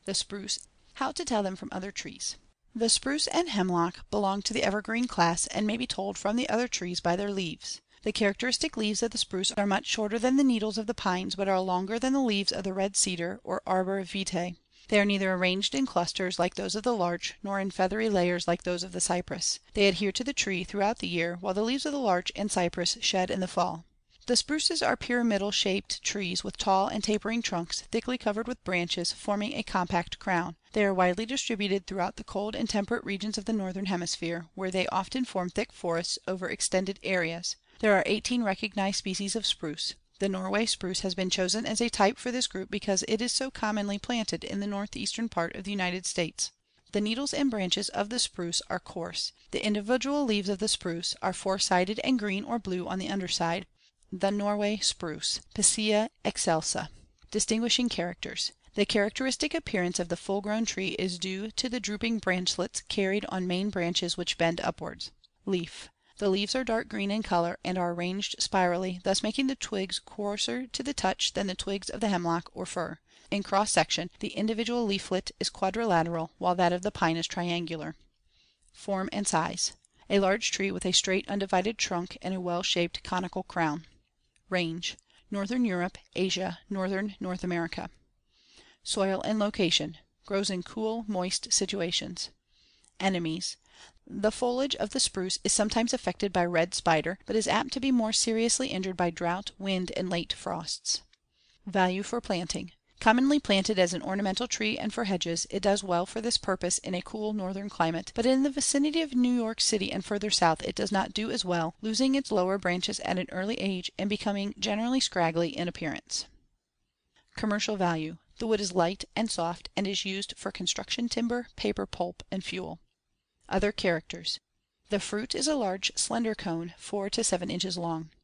The spruce. How to tell them from other trees. The spruce and hemlock belong to the evergreen class and may be told from the other trees by their leaves. The characteristic leaves of the spruce are much shorter than the needles of the pines but are longer than the leaves of the red cedar or arbor vitae. They are neither arranged in clusters like those of the larch nor in feathery layers like those of the cypress. They adhere to the tree throughout the year while the leaves of the larch and cypress shed in the fall. The spruces are pyramidal shaped trees with tall and tapering trunks thickly covered with branches forming a compact crown. They are widely distributed throughout the cold and temperate regions of the northern hemisphere, where they often form thick forests over extended areas. There are 18 recognized species of spruce. The Norway spruce has been chosen as a type for this group because it is so commonly planted in the northeastern part of the United States. The needles and branches of the spruce are coarse. The individual leaves of the spruce are four-sided and green or blue on the underside. The Norway spruce, Picea excelsa. Distinguishing characters. The characteristic appearance of the full-grown tree is due to the drooping branchlets carried on main branches which bend upwards. Leaf. The leaves are dark green in color and are arranged spirally, thus making the twigs coarser to the touch than the twigs of the hemlock or fir. In cross section, the individual leaflet is quadrilateral while that of the pine is triangular. Form and size. A large tree with a straight undivided trunk and a well-shaped conical crown. Range: Northern Europe, Asia, northern North America. Soil and location: Grows in cool, moist situations. Enemies: The foliage of the spruce is sometimes affected by red spider, but is apt to be more seriously injured by drought, wind, and late frosts. Value for planting: Commonly planted as an ornamental tree and for hedges, it does well for this purpose in a cool northern climate, but in the vicinity of New York City and further south it does not do as well, losing its lower branches at an early age and becoming generally scraggly in appearance. Commercial value: The wood is light and soft and is used for construction timber, paper pulp, and fuel. Other characters: The fruit is a large slender cone, 4 to 7 inches long.